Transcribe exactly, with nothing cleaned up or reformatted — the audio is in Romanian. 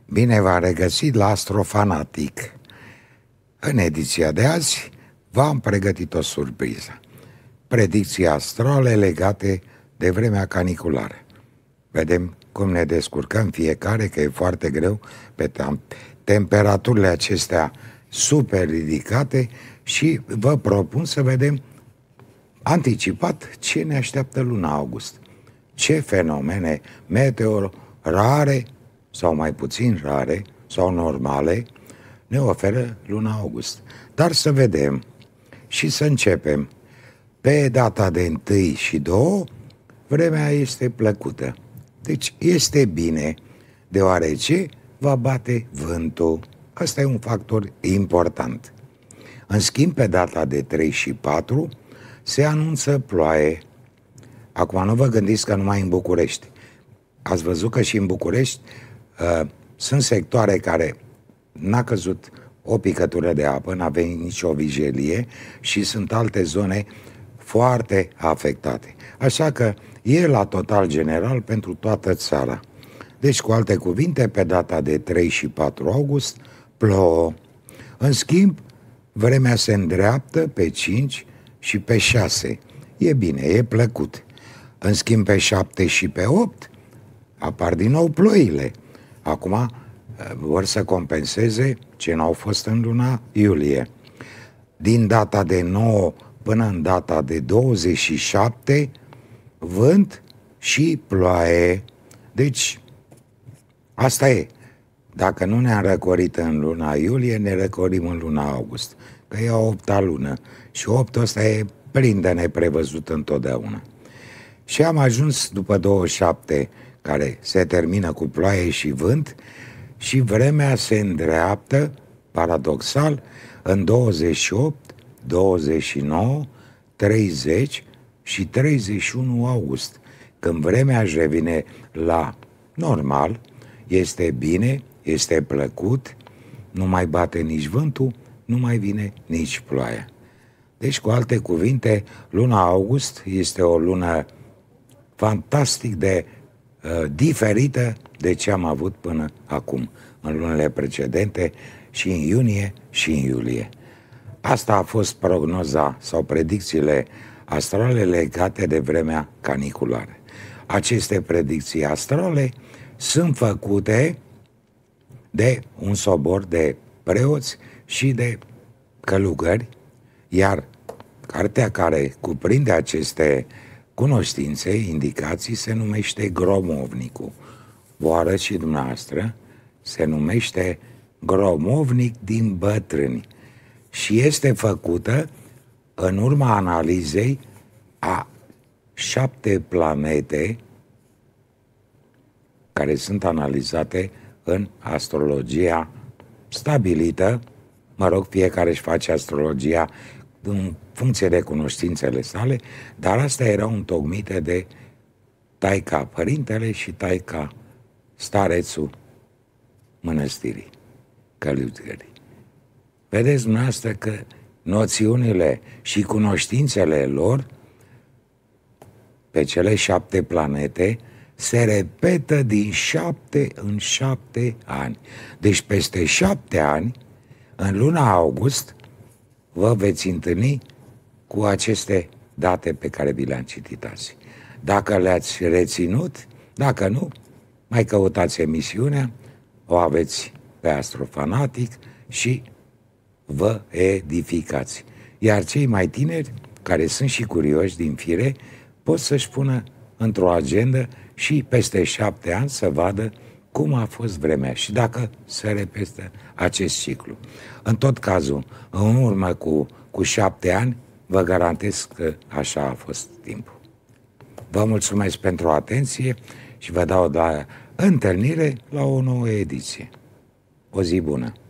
Bine v-am regăsit la Astrofanatic. În ediția de azi v-am pregătit o surpriză. Predicții astrale legate de vremea caniculară. Vedem cum ne descurcăm fiecare, că e foarte greu pe temperaturile acestea super ridicate și vă propun să vedem anticipat ce ne așteaptă luna august. Ce fenomene meteo rare sau mai puțin rare sau normale ne oferă luna august. Dar să vedem și să începem. Pe data de întâi și doi, vremea este plăcută. Deci este bine, deoarece va bate vântul. Asta e un factor important. În schimb, pe data de trei și patru se anunță ploaie. Acum nu vă gândiți că numai în București. Ați văzut că și în București uh, sunt sectoare care n-a căzut o picătură de apă, n-a venit nicio vijelie și sunt alte zone foarte afectate. Așa că e la total general pentru toată țara. Deci, cu alte cuvinte, pe data de trei și patru august plouă. În schimb, vremea se îndreaptă pe cinci și pe șase. E bine, e plăcut. În schimb, pe șapte și pe opt apar din nou ploile. Acum vor să compenseze ce n-au fost în luna iulie. Din data de nouă până în data de douăzeci și șapte, vânt și ploaie. Deci, asta e. Dacă nu ne-am răcorit în luna iulie, ne răcorim în luna august. Că e a opta lună. Și optul ăsta e plin de neprevăzut întotdeauna. Și am ajuns după douăzeci și șapte, care se termină cu ploaie și vânt, și vremea se îndreaptă, paradoxal, în douăzeci și opt, douăzeci și nouă, treizeci și treizeci și unu august, când vremea își revine la normal, este bine, este plăcut, nu mai bate nici vântul, nu mai vine nici ploaia. Deci, cu alte cuvinte, luna august este o lună fantastic de uh, diferită de ce am avut până acum, în lunile precedente, și în iunie și în iulie. Asta a fost prognoza sau predicțiile astrale legate de vremea caniculară. Aceste predicții astrale sunt făcute de un sobor de preoți și de călugări, iar cartea care cuprinde aceste cunoștințe, indicații, se numește Gromovnicul. Vă arăt și dumneavoastră, se numește Gromovnic din bătrâni și este făcută în urma analizei a șapte planete care sunt analizate în astrologia stabilită. Mă rog, fiecare își face astrologia în funcție de cunoștințele sale, dar astea erau întocmite de taica părintele și taica starețul mănăstirii, călugării. Vedeți dumneavoastră că noțiunile și cunoștințele lor pe cele șapte planete se repetă din șapte în șapte ani. Deci peste șapte ani, în luna august, vă veți întâlni cu aceste date pe care vi le-am citit azi. Dacă le-ați reținut, dacă nu, mai căutați emisiunea, o aveți pe Astrofanatic și vă edificați. Iar cei mai tineri, care sunt și curioși din fire, pot să-și pună într-o agendă și peste șapte ani să vadă cum a fost vremea și dacă se repetă acest ciclu. În tot cazul, în urmă cu, cu șapte ani, vă garantez că așa a fost timpul. Vă mulțumesc pentru atenție și vă dau la întâlnire la o nouă ediție. O zi bună!